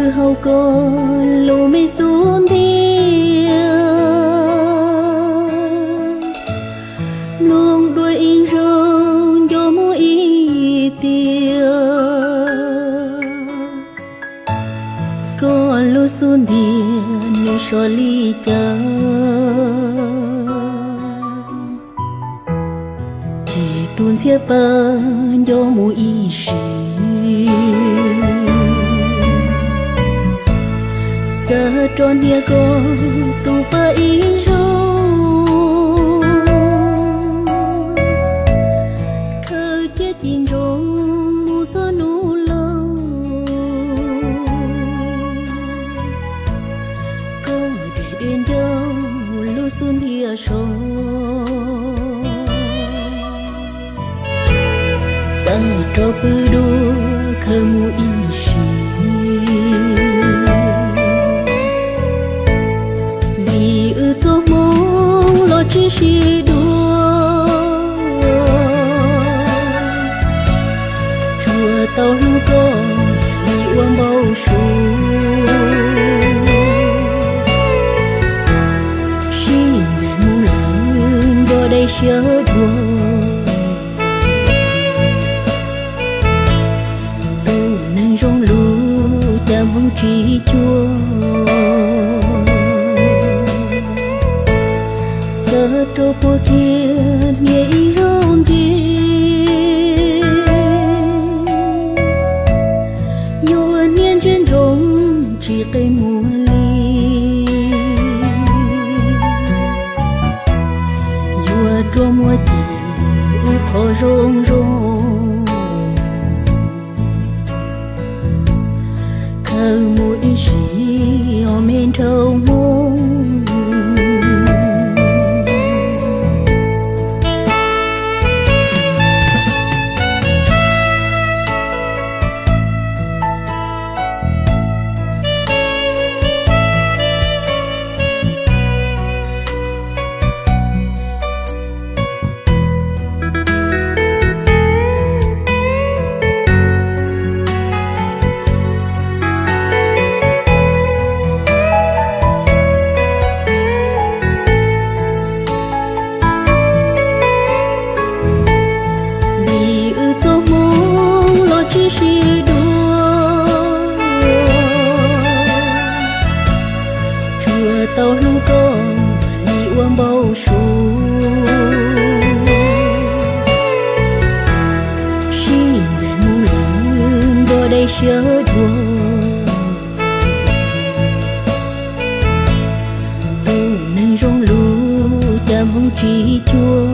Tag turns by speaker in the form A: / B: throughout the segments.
A: hầu có lù mi xuống thiên luôn đuôi in rong cho mỗi ý tiêu có lù xuống thiên như so ly cờ thì tuôn phía bờ cho mỗi ý sĩ giờ tròn nia cô tu pa ý rong khơi kia tin rong mu gió nụ lâu có để đến đâu lu xuân nia sông giờ trò bự đua khơi mu ý chỉ chỉ đua chùa tàu lưu con đi uống bao sung xin người mu lớn vô đây chớ đua tu nên rong lú ta muốn chỉ chua tô bùa kia nhảy rong thiên yêu niên trên rong chỉ cây mùa ly yêu trôi mùa tì thọ rong rong khơi mũi chỉ ở bên thâu mông tàu lưu con đi uống bao sung xin người mu lớn vô đây chớ đua tu nên rong lú ta muốn chỉ chua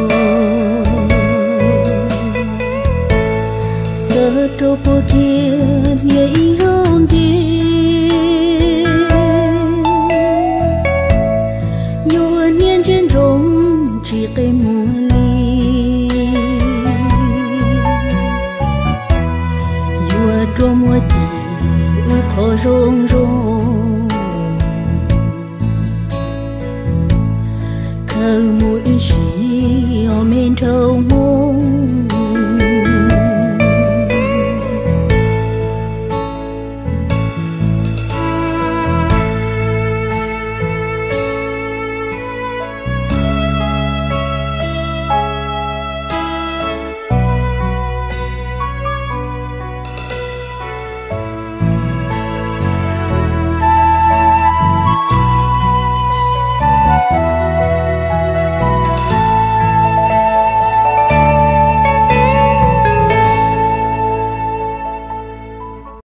A: giờ trâu bùa kia nhảy rong thiên chỉ cây mùa ly yêu trôi mùa tì thọ rong rong khơi mũi chỉ ở bên thâu mông